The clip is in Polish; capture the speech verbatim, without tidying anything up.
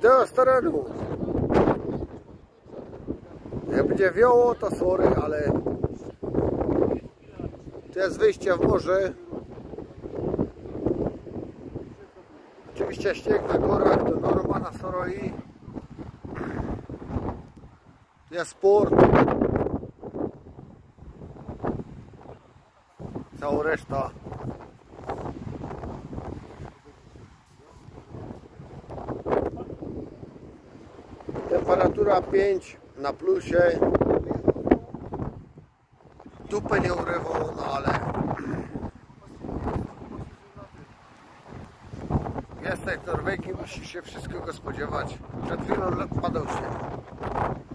Wideo z terenu. Jak będzie wiało, to sorry, ale to jest wyjście w morze. Oczywiście śnieg na górach, to norma na Soroi. To jest sport. Cała reszta. Temperatura pięć na plusie. Dupę nie urywało, no ale jest jak Norwegii, musi się wszystkiego spodziewać. Przed chwilą padał śnieg.